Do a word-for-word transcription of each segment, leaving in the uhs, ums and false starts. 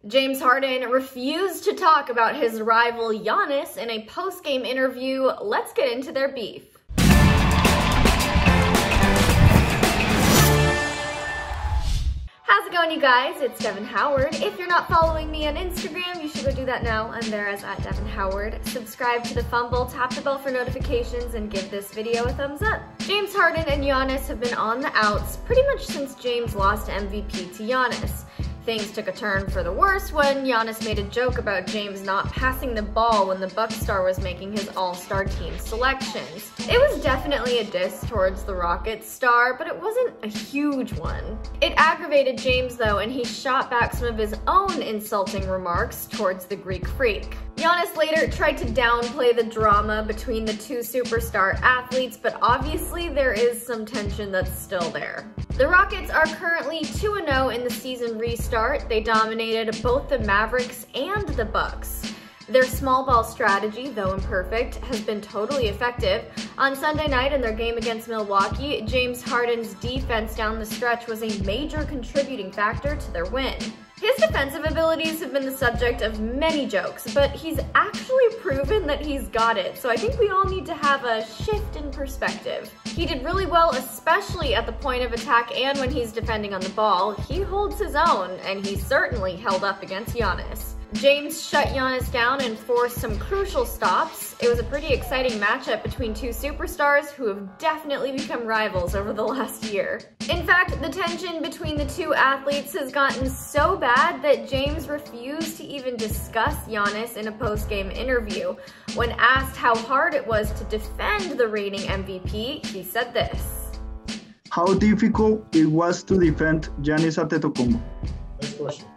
James Harden refused to talk about his rival Giannis in a post-game interview. Let's get into their beef. How's it going, you guys? It's Devin Howard. If you're not following me on Instagram, you should go do that now. I'm there as at Devin Howard. Subscribe to the Fumble, tap the bell for notifications, and give this video a thumbs up. James Harden and Giannis have been on the outs pretty much since James lost M V P to Giannis. Things took a turn for the worse when Giannis made a joke about James not passing the ball when the Bucks star was making his all-star team selections. It was definitely a diss towards the Rockets star, but it wasn't a huge one. It aggravated James though, and he shot back some of his own insulting remarks towards the Greek freak. Giannis later tried to downplay the drama between the two superstar athletes, but obviously there is some tension that's still there. The Rockets are currently two and oh in the season restart. They dominated both the Mavericks and the Bucks. Their small ball strategy, though imperfect, has been totally effective. On Sunday night in their game against Milwaukee, James Harden's defense down the stretch was a major contributing factor to their win. His defensive abilities have been the subject of many jokes, but he's actually proven that he's got it, so I think we all need to have a shift in perspective. He did really well, especially at the point of attack and when he's defending on the ball. He holds his own, and he certainly held up against Giannis. James shut Giannis down and forced some crucial stops. It was a pretty exciting matchup between two superstars who have definitely become rivals over the last year. In fact, the tension between the two athletes has gotten so bad that James refused to even discuss Giannis in a post-game interview. When asked how hard it was to defend the reigning M V P, he said this. How difficult it was to defend Giannis Antetokounmpo? Next question.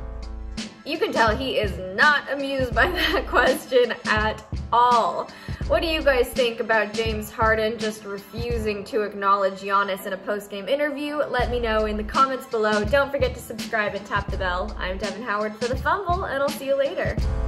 You can tell he is not amused by that question at all. What do you guys think about James Harden just refusing to acknowledge Giannis in a post-game interview? Let me know in the comments below. Don't forget to subscribe and tap the bell. I'm Devin Howard for The Fumble, and I'll see you later.